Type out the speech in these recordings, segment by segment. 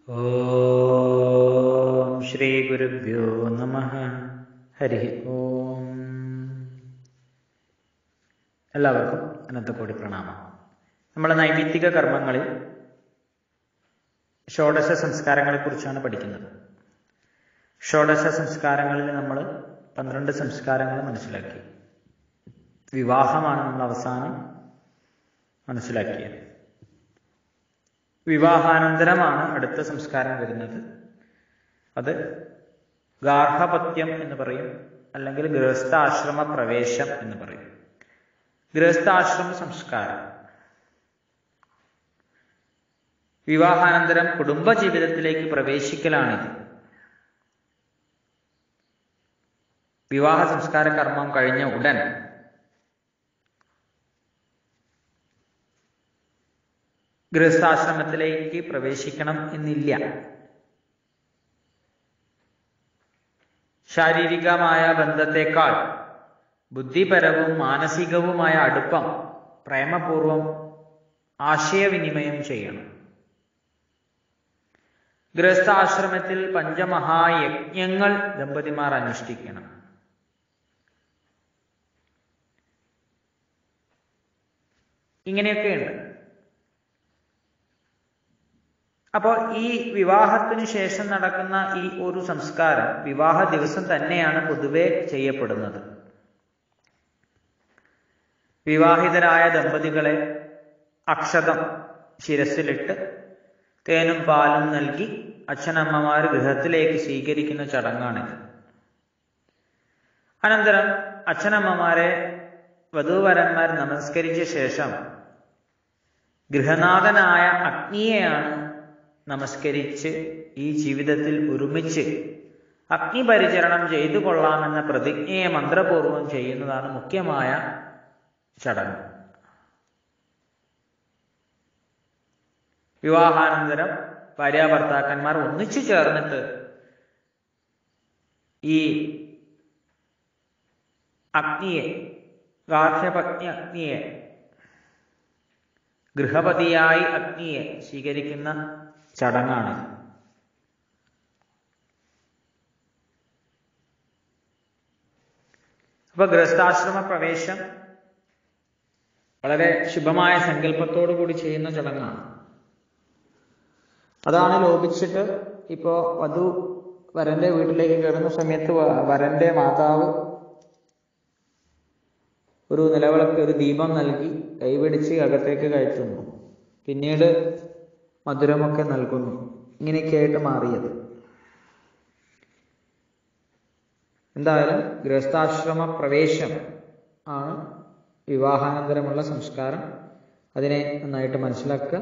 ഓം ശ്രീ ഗുരുഭ്യോ നമഃ. ഹരി ഓം. എല്ലാവർക്കും അനന്തകോടി പ്രണാമം. നമ്മൾ നൈമിത്തിക കർമ്മങ്ങളിൽ ഷോഡശ സംസ്കാരങ്ങളെ കുറിച്ചാണ് പഠിക്കുന്നത്. ഷോഡശ സംസ്കാരങ്ങളിൽ നമ്മൾ 12 സംസ്കാരങ്ങൾ മനസ്സിലാക്കി. വിവാഹമാണ് നമ്മൾ അവസാനം മനസ്സിലാക്കിയത്. വിവാഹാനന്തരമാണ് അടുത്ത സംസ്കാരം വരുന്നത്. അത് ഗാർഹപത്യം എന്ന് പറയും, അല്ലെങ്കിൽ ഗൃഹസ്ഥാശ്രമ പ്രവേശം എന്ന് പറയും. ഗൃഹസ്ഥാശ്രമ സംസ്കാരം വിവാഹാനന്തരം കുടുംബജീവിതത്തിലേക്ക് പ്രവേശിക്കലാണിത്. വിവാഹ സംസ്കാര കർമ്മം കഴിഞ്ഞ ഉടൻ ഗൃഹസ്ഥാശ്രമത്തിലേക്ക് പ്രവേശിക്കണം എന്നില്ല. ശാരീരികമായ ബന്ധത്തെക്കാൾ ബുദ്ധിപരവും മാനസികവുമായ അടുപ്പം പ്രേമപൂർവം ആശയവിനിമയം ചെയ്യണം. ഗൃഹസ്ഥാശ്രമത്തിൽ പഞ്ചമഹായജ്ഞങ്ങൾ ദമ്പതിമാർ അനുഷ്ഠിക്കണം. ഇങ്ങനെയൊക്കെയുണ്ട്. അപ്പോൾ ഈ വിവാഹത്തിന് ശേഷം നടക്കുന്ന ഈ ഒരു സംസ്കാരം വിവാഹ ദിവസം തന്നെയാണ് പൊതുവെ ചെയ്യപ്പെടുന്നത്. വിവാഹിതരായ ദമ്പതികളെ അക്ഷതം ശിരസിലിട്ട് തേനും പാലും നൽകി അച്ഛനമ്മമാർ ഗൃഹത്തിലേക്ക് സ്വീകരിക്കുന്ന ചടങ്ങാണിത്. അനന്തരം അച്ഛനമ്മമാരെ വധൂവരന്മാർ നമസ്കരിച്ച ശേഷം ഗൃഹനാഥനായ അഗ്നിയെയാണ് നമസ്കരിച്ച് ഈ ജീവിതത്തിൽ ഒരുമിച്ച് അഗ്നിപരിചരണം ചെയ്തു കൊള്ളാമെന്ന പ്രതിജ്ഞയെ മന്ത്രപൂർവം ചെയ്യുന്നതാണ് മുഖ്യമായ ചടങ്ങ്. വിവാഹാനന്തരം ഭാര്യാഭർത്താക്കന്മാർ ഒന്നിച്ചു ചേർന്നിട്ട് ഈ അഗ്നിയെ, ഗാർഹപത്നി അഗ്നിയെ, ഗൃഹപതിയായി അഗ്നിയെ സ്വീകരിക്കുന്ന ചടങ്ങാണ്. അപ്പൊ ഗൃഹസ്ഥാശ്രമ പ്രവേശം വളരെ ശുഭമായ സങ്കല്പത്തോടു കൂടി ചെയ്യുന്ന ചടങ്ങാണ്. അതാണ് ലോപിച്ചിട്ട് ഇപ്പോ വധു വരന്റെ വീട്ടിലേക്ക് കയറുന്ന സമയത്ത് വരന്റെ മാതാവ് ഒരു നിലവിളക്ക്, ഒരു ദീപം നൽകി കൈപിടിച്ച് അകത്തേക്ക് കയറ്റുന്നു. പിന്നീട് മധുരമൊക്കെ നൽകുന്നു. ഇങ്ങനെയൊക്കെയായിട്ട് മാറിയത്. എന്തായാലും ഗൃഹസ്ഥാശ്രമ പ്രവേശം ആണ് വിവാഹാനന്തരമുള്ള സംസ്കാരം. അതിനെ നന്നായിട്ട് മനസ്സിലാക്കുക.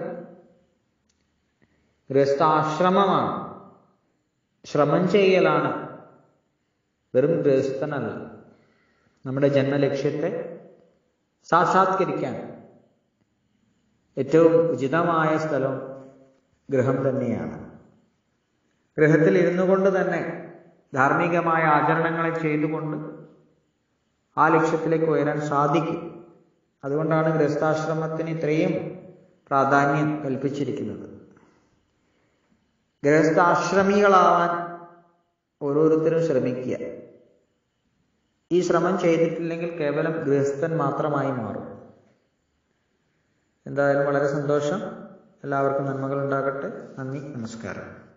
ഗൃഹസ്ഥാശ്രമമാണ്, ശ്രമം ചെയ്യലാണ്, വെറും ഗൃഹസ്ഥനല്ല. നമ്മുടെ ജന്മലക്ഷ്യത്തെ സാക്ഷാത്കരിക്കാൻ ഏറ്റവും ഉചിതമായ സ്ഥലം ഗൃഹം തന്നെയാണ്. ഗൃഹത്തിൽ ഇരുന്നു കൊണ്ട് തന്നെ ധാർമ്മികമായ ആചരണങ്ങളെ ചെയ്തുകൊണ്ട് ആ ലക്ഷ്യത്തിലേക്ക് ഉയരാൻ സാധിക്കും. അതുകൊണ്ടാണ് ഗൃഹസ്ഥാശ്രമത്തിന് ഇത്രയും പ്രാധാന്യം കൽപ്പിച്ചിരിക്കുന്നത്. ഗൃഹസ്ഥാശ്രമികളാവാൻ ഓരോരുത്തരും ശ്രമിക്കുക. ഈ ശ്രമം ചെയ്തിട്ടില്ലെങ്കിൽ കേവലം ഗൃഹസ്ഥൻ മാത്രമായി മാറും. എന്തായാലും വളരെ സന്തോഷം. എല്ലാവർക്കും നന്മകൾ ഉണ്ടാകട്ടെ. നന്ദി, നമസ്കാരം.